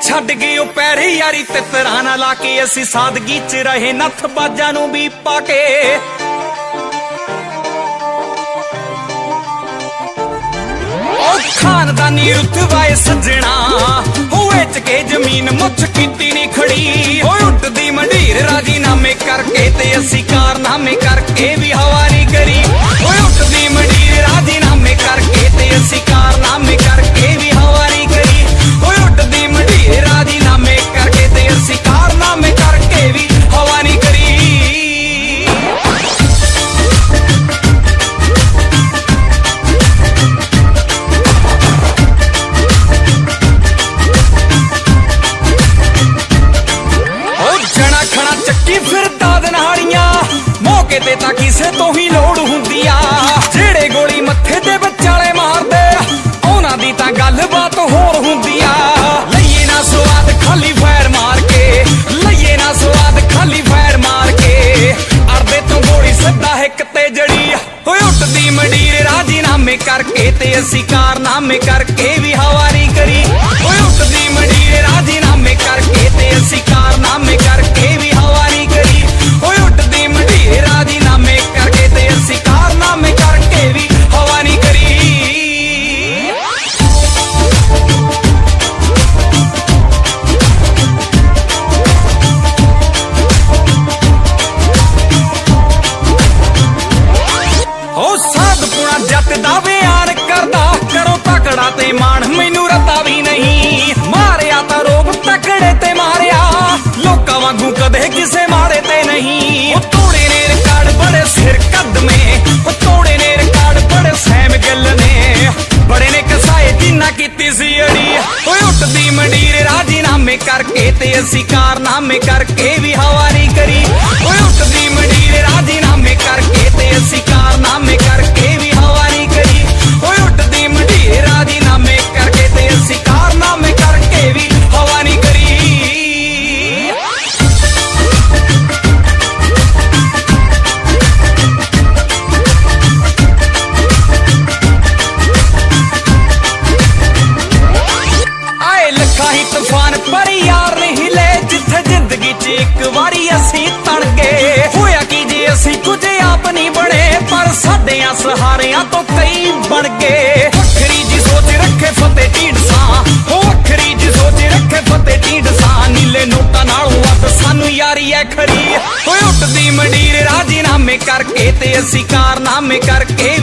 छड्ड गए ओ पैरे यारी ते तराना ला के असी सादगी च रहे नथ बाजा नू भी पाके खानदानी रुतबाए सजना होए चके जमीन मुछ कीती नी खड़ी होए उठदी मंडीर राजीनामे करके ते असी कारनामे करके भी हवा नहीं करी होए उठदी मंडीर राजीनामे करके ते असी कारनामे करके भी हवा नहीं करी होए उठदी मंडीर राजीनामे करके ते असी कारनामे करके भी हवा नहीं करी ते तां किसे तो ही लोड़ हुंदी आ जेड़े गोली मत्थे ते बचाले मारदे उन्हां दी तां गलबात होर हुंदी आ लईए ना स्वाद खाली फैर मार के लईए ना स्वाद खाली फैर मार के अरदे तो गोली सिद्धा हिक ते जड़ी होए उठदी मंडीर राजीनामे करके ते असी कारनामे करके भी हवा नहीं करी होए उठदी मंडीर राजीनामे करके ते असी कारनामे करके भी हवा नहीं करी होए उठदी मंडीर राजीनामे करके ते असी कारनामे करके भी हवा नहीं करी ओ साधपुणा जट दा बयान करदा करो तकड़ा ते मान मैनू रता भी नहीं मारिया तां रोब तकड़े ते मारिया लोकां वांगू कदे किसे मारे ते नहीं ओ तोड़े ने रिकार्ड बड़े सिर कद में ओ तोड़े ने रिकार्ड बड़े सैम गिल ने बड़े ने कसाए जिन्ना कीती सी अड़ी ओए उठदी मंडीर राजीनामे करके ते असी कारनामे करके भी हवा नहीं करी ओए उठदी मंडीर राजीनामे करके ते असी कारनामे करके भी हवा नहीं करी ओए उठदी मंडीर राजीनामे करके ते असी कारनामे करके भी हवा नहीं करी तूफान पर यार नहीं ले जिथे जिंदगी च एक वारी असी तण गए होया कि जे असी कुछ आप नहीं बने पर साडियां सहारियां तो कई बन गए वखरी जी सोच रखे फतेह ढींडसा हो वखरी जी सोच रखे फतेह ढींडसा नीले नोटा नालों वध सानू यारी है खरी होए उठदी मंडीर राजीनामे करके ते असी कारनामे करके